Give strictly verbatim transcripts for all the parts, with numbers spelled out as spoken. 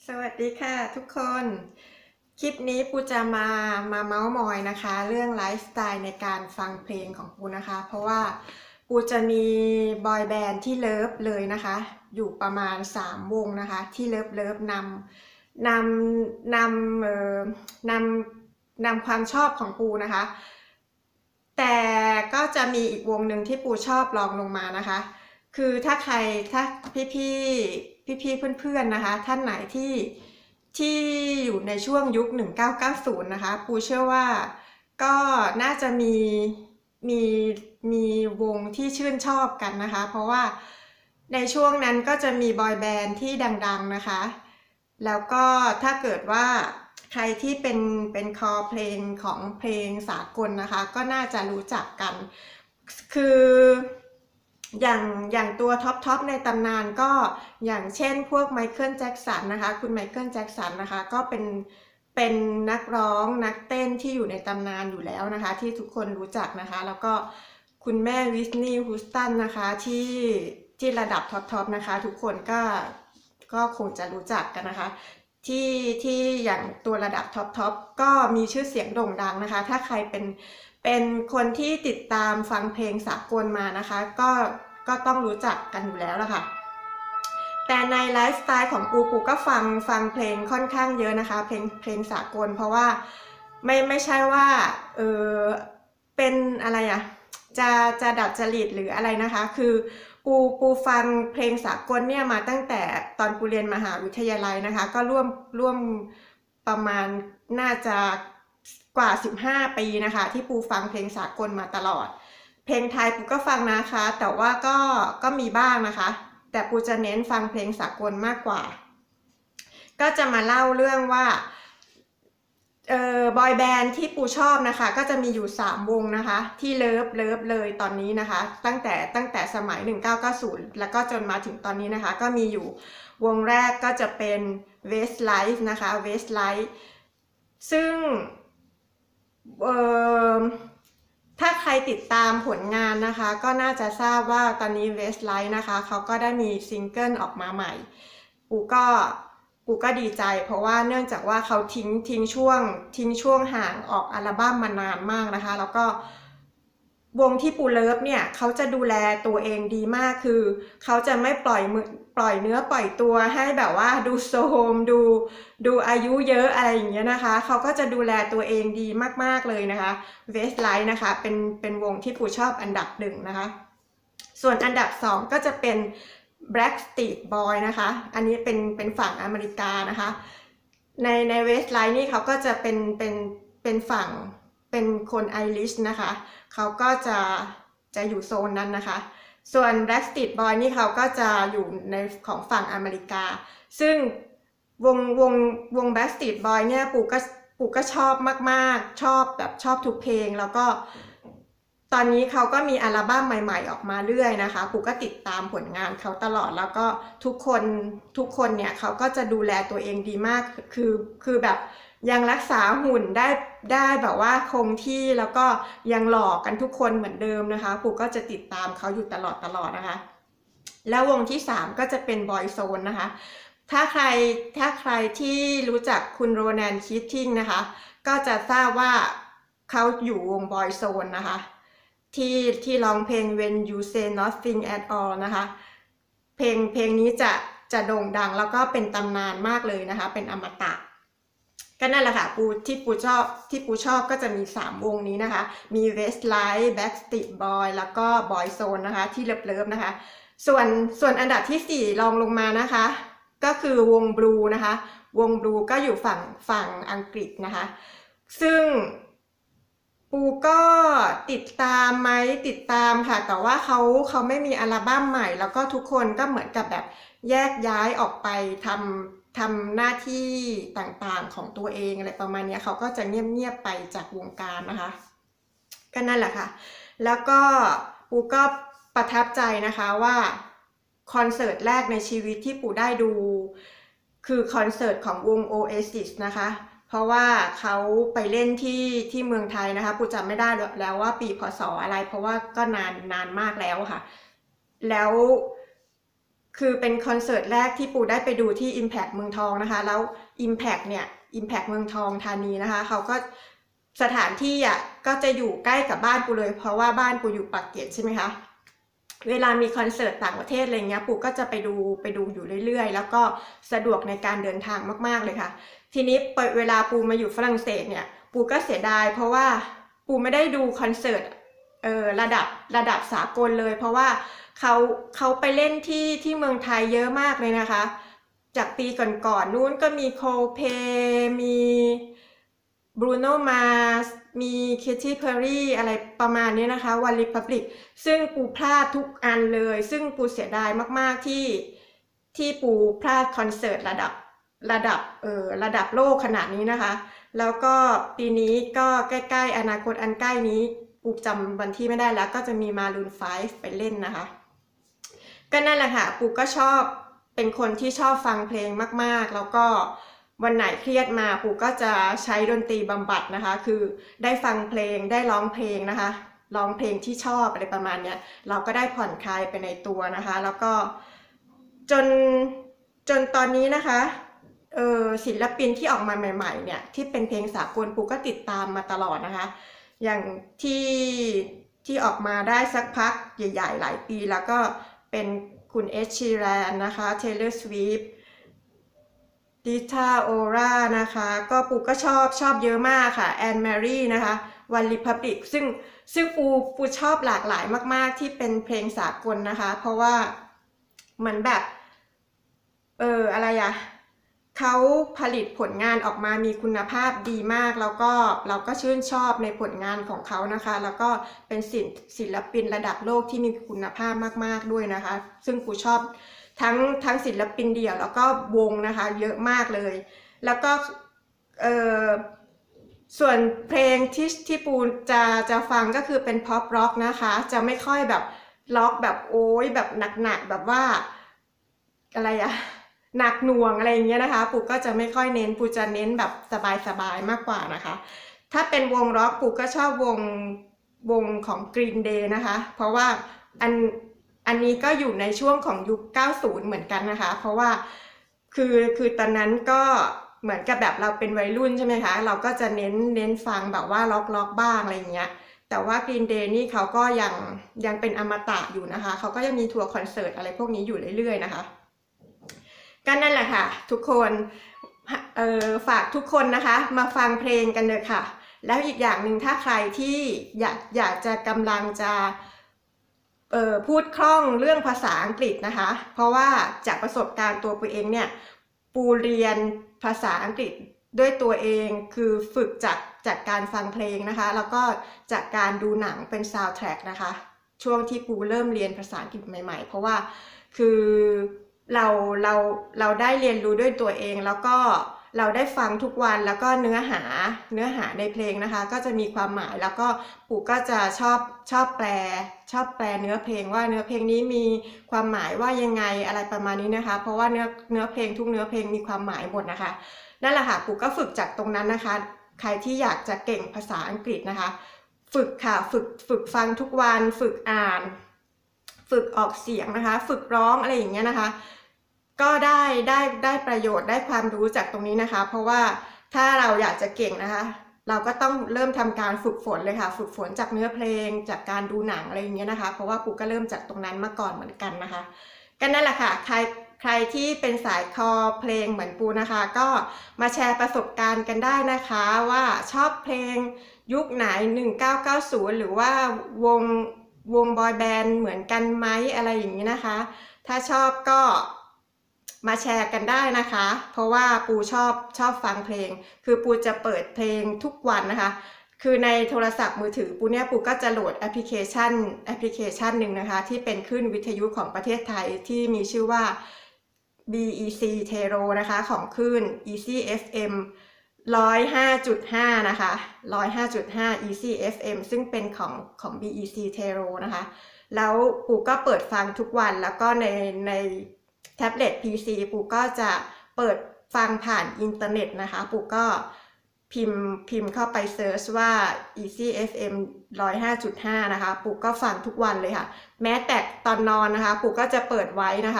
สวัสดีค่ะทุกคน คลิปนี้ปูจะมามาเมาส์มอยนะคะเรื่องไลฟ์สไตล์ในการฟังเพลงของปูนะคะเพราะว่าปูจะมีบอยแบนด์ที่เลิฟเลยนะคะอยู่ประมาณสามวงนะคะที่เลิฟเลิฟนำนำนำเอ่อนำนำความชอบของปูนะคะแต่ก็จะมีอีกวงหนึ่งที่ปูชอบรองลงมานะคะคือถ้าใครถ้าพี่พี่พี่พี่เพื่อนๆนะคะท่านไหนที่ที่อยู่ในช่วงยุคหนึ่งเก้าเก้าศูนย์นะคะปูเชื่อว่าก็น่าจะมีมีมีวงที่ชื่นชอบกันนะคะเพราะว่าในช่วงนั้นก็จะมีบอยแบนด์ที่ดังๆนะคะแล้วก็ถ้าเกิดว่าใครที่เป็นเป็นคอเพลงของเพลงสากลนะคะก็น่าจะรู้จักกันคืออย่างอย่างตัวท็อปท็อปในตำนานก็อย่างเช่นพวกไมเคิลแจ็กสันนะคะคุณไมเคิลแจ็กสันนะคะก็เป็นเป็นนักร้องนักเต้นที่อยู่ในตำนานอยู่แล้วนะคะที่ทุกคนรู้จักนะคะแล้วก็คุณแม่วิสนีย์ฮูสตันนะคะที่ที่ระดับท็อปท็อปนะคะทุกคนก็ก็คงจะรู้จักกันนะคะที่ที่อย่างตัวระดับท็อปท็อปก็มีชื่อเสียงโด่งดังนะคะถ้าใครเป็นเป็นคนที่ติดตามฟังเพลงสากลมานะคะก็ก็ต้องรู้จักกันอยู่แล้วล่ะค่ะแต่ในไลฟ์สไตล์ของปูปูก็ฟังฟังเพลงค่อนข้างเยอะนะคะเพลงเพลงสากลเพราะว่าไม่ไม่ใช่ว่าเออเป็นอะไรอะจะจะดัดจริตหรืออะไรนะคะคือปูปูฟังเพลงสากลเนี่ยมาตั้งแต่ตอนปูเรียนมหาวิทยาลัยนะคะก็ร่วมร่วมประมาณน่าจะกว่าสิบห้าปีนะคะที่ปูฟังเพลงสากลมาตลอดเพลงไทยปูก็ฟังนะคะแต่ว่าก็ก็มีบ้างนะคะแต่ปูจะเน้นฟังเพลงสากลมากกว่าก็จะมาเล่าเรื่องว่าเอ่อบอยแบนด์ที่ปูชอบนะคะก็จะมีอยู่สามวงนะคะที่เลิฟเลิฟเลยตอนนี้นะคะตั้งแต่ตั้งแต่สมัยหนึ่งเก้าเก้าศูนย์แล้วก็จนมาถึงตอนนี้นะคะก็มีอยู่วงแรกก็จะเป็น Westlife นะคะ Westlife ซึ่งเอ่อถ้าใครติดตามผลงานนะคะก็น่าจะทราบว่าตอนนี้ Westlife นะคะเขาก็ได้มีซิงเกิลออกมาใหม่ปูก็ปูก็ดีใจเพราะว่าเนื่องจากว่าเขาทิ้งทิ้งช่วงทิ้งช่วงห่างออกอัลบั้มมานานมากนะคะแล้วก็วงที่ปูเลิฟเนี่ยเขาจะดูแลตัวเองดีมากคือเขาจะไม่ปล่อยมือปล่อยเนื้อปล่อยตัวให้แบบว่าดูโซมดูดูอายุเยอะอะไรอย่างเงี้ยนะคะเขาก็จะดูแลตัวเองดีมากๆเลยนะคะ Westlife นะคะเป็นเป็นวงที่ปูชอบอันดับหนึ่งนะคะส่วนอันดับสองก็จะเป็น Backstreet Boy นะคะอันนี้เป็นเป็นฝั่งอเมริกานะคะในใน Westlife นี่เขาก็จะเป็นเป็นเป็นฝั่งเป็นคนไอริชนะคะเขาก็จะจะอยู่โซนนั้นนะคะส่วน Backstreet Boy นี่เขาก็จะอยู่ในของฝั่งอเมริกาซึ่งวงวงวง Backstreet Boy เนี่ยปู่ก็ปู่ก็ชอบมากๆชอบแบบชอบทุกเพลงแล้วก็ตอนนี้เขาก็มีอัลบั้มใหม่ๆออกมาเรื่อยนะคะปู่ก็ติดตามผลงานเขาตลอดแล้วก็ทุกคนทุกคนเนี่ยเขาก็จะดูแลตัวเองดีมากคือคือแบบยังรักษาหุ่นได้ได้แบบว่าคงที่แล้วก็ยังหล่อกันทุกคนเหมือนเดิมนะคะปู่ก็จะติดตามเขาอยู่ตลอดตลอดนะคะแล้ววงที่สามก็จะเป็นบอยโซนนะคะถ้าใครถ้าใครที่รู้จักคุณโรแนนคีตติ้งนะคะก็จะทราบว่าเขาอยู่วงบอยโซนนะคะที่ที่ร้องเพลง When You Say Nothing at All นะคะเพลงเพลงนี้จะจะโด่งดังแล้วก็เป็นตำนานมากเลยนะคะเป็นอมตะก็นั่นแหละค่ะปูที่ปูชอบที่ปูชอบก็จะมีสามวงนี้นะคะมี Westlife Backstreet Boy แล้วก็ Boyzone นะคะที่เลิฟๆนะคะส่วนส่วนอันดับที่สี่รองลงมานะคะก็คือวง Blue นะคะวง Blue ก็อยู่ฝั่งฝั่งอังกฤษนะคะซึ่งปูก็ติดตามไหมติดตามค่ะแต่ว่าเขาเขาไม่มีอัลบั้มใหม่แล้วก็ทุกคนก็เหมือนกับแบบแยกย้ายออกไปทำทำหน้าที่ต่างๆของตัวเองอะไรประมาณนี้เขาก็จะเงียบๆไปจากวงการนะคะก็นั่นแหละค่ะแล้วก็ปูก็ประทับใจนะคะว่าคอนเสิร์ตแรกในชีวิตที่ปูได้ดูคือคอนเสิร์ตของวง Oasis นะคะเพราะว่าเขาไปเล่นที่ที่เมืองไทยนะคะปูจำไม่ได้แล้วว่าปีพศอะไรเพราะว่าก็นานนานมากแล้วค่ะแล้วคือเป็นคอนเสิร์ตแรกที่ปูได้ไปดูที่ Impact เมืองทองนะคะแล้ว Impact เนี่ย Impact เมืองทองธานีนะคะเขาก็สถานที่อ่ะก็จะอยู่ใกล้กับบ้านปูเลยเพราะว่าบ้านปูอยู่ปากเกร็ดใช่ไหมคะเวลามีคอนเสิร์ตต่างประเทศอะไรเงี้ยปูก็จะไปดูไปดูอยู่เรื่อยๆแล้วก็สะดวกในการเดินทางมากๆเลยค่ะทีนี้เวลาปูมาอยู่ฝรั่งเศสเนี่ยปูก็เสียดายเพราะว่าปูไม่ได้ดูคอนเสิร์ตเออระดับระดับสากลเลยเพราะว่าเขาเขาไปเล่นที่ที่เมืองไทยเยอะมากเลยนะคะจากปีก่อนๆนู้นก็มีโคเพมีบรูโนมาสมีเคที่เพอร์รี่อะไรประมาณนี้นะคะวันริพับลิกซึ่งปูพลาดทุกอันเลยซึ่งปูเสียดายมากๆที่ที่ปูพลาดคอนเสิร์ตระดับระดับเออระดับโลกขนาดนี้นะคะแล้วก็ปีนี้ก็ใกล้ๆอนาคตอันใกล้นี้ปูจำวันที่ไม่ได้แล้วก็จะมีมารูนไฟว์ไปเล่นนะคะก็นั่นแหละค่ะปูก็ชอบเป็นคนที่ชอบฟังเพลงมากๆแล้วก็วันไหนเครียดมาปูก็จะใช้ดนตรีบำบัดนะคะคือได้ฟังเพลงได้ร้องเพลงนะคะร้องเพลงที่ชอบอะไรประมาณเนี้ยเราก็ได้ผ่อนคลายไปในตัวนะคะแล้วก็จนจนตอนนี้นะคะเออศิลปินที่ออกมาใหม่ๆเนี่ยที่เป็นเพลงสากลปูก็ติดตามมาตลอดนะคะอย่างที่ที่ออกมาได้สักพักใหญ่ๆหลายปีแล้วก็เป็นคุณเอชชีแรนนะคะเทย์เลอร์สวีฟดิทาโอรานะคะก็ปูก็ชอบชอบเยอะมากค่ะแอนแมรี่นะคะวันริพับลิกซึ่งซึ่งปูปูชอบหลากหลายมากๆที่เป็นเพลงสากลนะคะเพราะว่าเหมือนแบบเอออะไรอะเขาผลิตผลงานออกมามีคุณภาพดีมากแล้วก็เราก็ชื่นชอบในผลงานของเขานะคะแล้วก็เป็นศิลศิลปินระดับโลกที่มีคุณภาพมากๆด้วยนะคะซึ่งปูชอบทั้งทั้งศิลปินเดี่ยวแล้วก็วงนะคะเยอะมากเลยแล้วก็เออส่วนเพลงที่ที่ปูจะจะฟังก็คือเป็นพ็อปร็อกนะคะจะไม่ค่อยแบบล็อกแบบโอ้ยแบบหนักๆแบบว่าอะไรอะหนักหน่วงอะไรอย่างเงี้ยนะคะปูก็จะไม่ค่อยเน้นปูจะเน้นแบบสบายๆมากกว่านะคะถ้าเป็นวงร็อกปูก็ชอบวงวงของ Green Day นะคะเพราะว่าอันอันนี้ก็อยู่ในช่วงของยุคเก้าสิบเหมือนกันนะคะเพราะว่าคือคือตอนนั้นก็เหมือนกับแบบเราเป็นวัยรุ่นใช่ไหมคะเราก็จะเน้นเน้นฟังแบบว่าล็อกล็อกบ้างอะไรอย่างเงี้ยแต่ว่า Green Day นี่เขาก็ยังยังเป็นอมตะอยู่นะคะเขาก็ยังมีทัวร์คอนเสิร์ตอะไรพวกนี้อยู่เรื่อยๆนะคะก็นั่นแหละค่ะทุกคนเออฝากทุกคนนะคะมาฟังเพลงกันเลยค่ะแล้วอีกอย่างหนึ่งถ้าใครที่อยากอยากจะกำลังจะเอ่อพูดคล่องเรื่องภาษาอังกฤษนะคะเพราะว่าจากประสบการณ์ตัวปูเองเนี่ยปูเรียนภาษาอังกฤษด้วยตัวเองคือฝึกจากจากการฟังเพลงนะคะแล้วก็จากการดูหนังเป็นซาวด์แทร็กนะคะช่วงที่ปูเริ่มเรียนภาษาอังกฤษใหม่ๆเพราะว่าคือเราเราเราได้เรียนรู้ด้วยตัวเองแล้วก็เราได้ฟังทุกวันแล้วก็เนื้อหาเนื้อหาในเพลงนะคะก็จะมีความหมายแล้วก็ปู่ก็จะชอบชอบแปลชอบแปลเนื้อเพลงว่าเนื้อเพลงนี้มีความหมายว่ายังไงอะไรประมาณนี้นะคะเพราะว่าเนื้อเนื้อเพลงทุกเนื้อเพลงมีความหมายหมดนะคะนั่นแหละค่ะปู่ก็ฝึกจากตรงนั้นนะคะใครที่อยากจะเก่งภาษาอังกฤษนะคะฝึกค่ะฝึกฝึกฟังทุกวันฝึกอ่านฝึกออกเสียงนะคะฝึกร้องอะไรอย่างเงี้ยนะคะก็ได้ได้ได้ประโยชน์ได้ความรู้จากตรงนี้นะคะเพราะว่าถ้าเราอยากจะเก่งนะคะเราก็ต้องเริ่มทำการฝึกฝนเลยค่ะฝึกฝนจากเนื้อเพลงจากการดูหนังอะไรอย่างเงี้ยนะคะเพราะว่าปูก็เริ่มจากตรงนั้นมาก่อนเหมือนกันนะคะก็นั่นแหละค่ะใครใครที่เป็นสายคอเพลงเหมือนปูนะคะก็มาแชร์ประสบการณ์กันได้นะคะว่าชอบเพลงยุคไหนหนึ่งเก้าเก้าศูนย์หรือว่าวงวงบอยแบนด์เหมือนกันไหมอะไรอย่างนี้นะคะถ้าชอบก็มาแชร์กันได้นะคะเพราะว่าปูชอบชอบฟังเพลงคือปูจะเปิดเพลงทุกวันนะคะคือในโทรศัพท์มือถือปูเนี่ยปูก็จะโหลดแอปพลิเคชันแอปพลิเคชันหนึ่งนะคะที่เป็นคลื่นวิทยุของประเทศไทยที่มีชื่อว่า บี อี ซี Tero นะคะของคลื่น Easy เอฟ เอ็ม หนึ่งศูนย์ห้าจุดห้า นะคะ หนึ่งศูนย์ห้าจุดห้า Easy เอฟ เอ็ม ซึ่งเป็นของของ บี อี ซี Tero นะคะแล้วปูก็เปิดฟังทุกวันแล้วก็ในในแท็บเล็ต พี ซี ปูก็จะเปิดฟังผ่านอินเทอร์เน็ตนะคะปูก็พิมพ์พิมพ์เข้าไปเซิร์ชว่า Easy เอฟ เอ็ม หนึ่งศูนย์ห้าจุดห้า นะคะปูก็ฟังทุกวันเลยค่ะแม้แต่ตอนนอนนะคะปูก็จะเปิดไว้นะคะ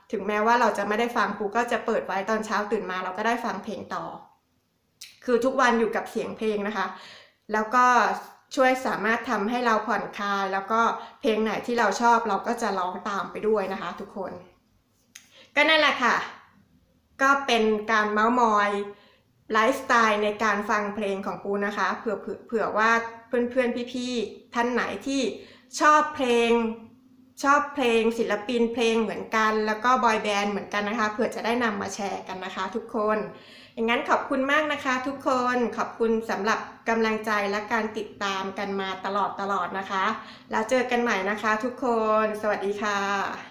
ถึงแม้ว่าเราจะไม่ได้ฟังปูก็จะเปิดไว้ตอนเช้าตื่นมาเราก็ได้ฟังเพลงต่อคือทุกวันอยู่กับเสียงเพลงนะคะแล้วก็ช่วยสามารถทำให้เราผ่อนคลายแล้วก็เพลงไหนที่เราชอบเราก็จะร้องตามไปด้วยนะคะทุกคนก็นั่นแหละค่ะก็เป็นการเม้ามอยไลฟ์สไตล์ในการฟังเพลงของปูนะคะเผื่อเผื่อว่าเพื่อนๆพี่ๆท่านไหนที่ชอบเพลงชอบเพลงศิลปินเพลงเหมือนกันแล้วก็บอยแบนด์เหมือนกันนะคะเผื่อจะได้นำมาแชร์กันนะคะทุกคนอย่างนั้นขอบคุณมากนะคะทุกคนขอบคุณสำหรับกำลังใจและการติดตามกันมาตลอดตลอดนะคะแล้วเจอกันใหม่นะคะทุกคนสวัสดีค่ะ